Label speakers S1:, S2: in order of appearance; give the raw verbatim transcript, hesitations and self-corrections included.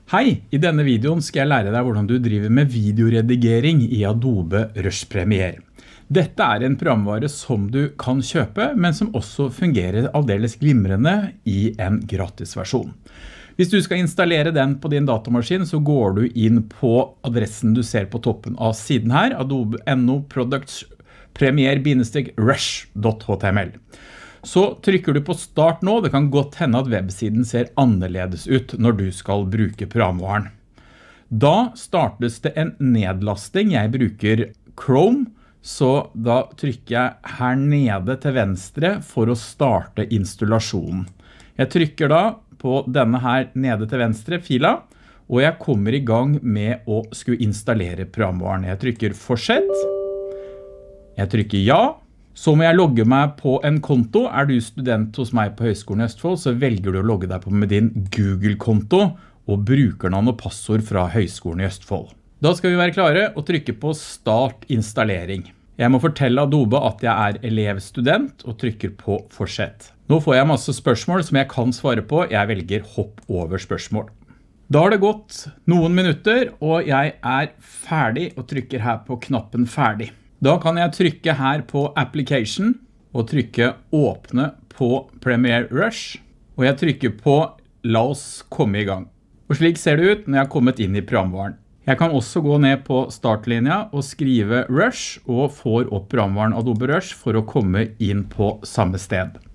S1: Hei, i denne videoen skal jeg lære deg hvordan du driver med videoredigering i Adobe Rush Premiere. Dette er en programvare som du kan kjøpe, men som også fungerer aldeles glimrende i en gratisversjon. Hvis du skal installere den på din datamaskin, så går du inn på adressen du ser på toppen av siden her, adobe punktum no products premiere-rush punktum h t m l. Så trykker du på start nå. Det kan godt hende at websiden ser annerledes ut når du skal bruke programvaren. Da startes det en nedlasting. Jeg bruker Chrome, så da trykker jeg her nede til venstre for å starte installasjonen. Jeg trykker da på denne her nede til venstre fila, og jeg kommer i gang med å skulle installere programvaren. Jeg trykker fortsett. Jeg trykker ja. Så må jeg logge meg på en konto. Er du student hos meg på Høgskolen i Østfold, så velger du å logge deg på med din Google-konto og brukernavn og passord fra Høgskolen i Østfold. Da skal vi være klare og trykke på Start installering. Jeg må fortelle Adobe at jeg er elevstudent og trykker på Fortsett. Nå får jeg masse spørsmål som jeg kan svare på. Jeg velger Hopp over spørsmål. Da har det gått noen minutter, og jeg er ferdig og trykker her på knappen Ferdig. Da kan jeg trykke her på Application og trykke Åpne på Premiere Rush, og jeg trykker på La oss komme i gang. Og slik ser det ut når jeg har kommet inn i programvaren. Jeg kan også gå ned på startlinja og skrive Rush, og får opp programvaren Adobe Rush for å komme inn på samme sted.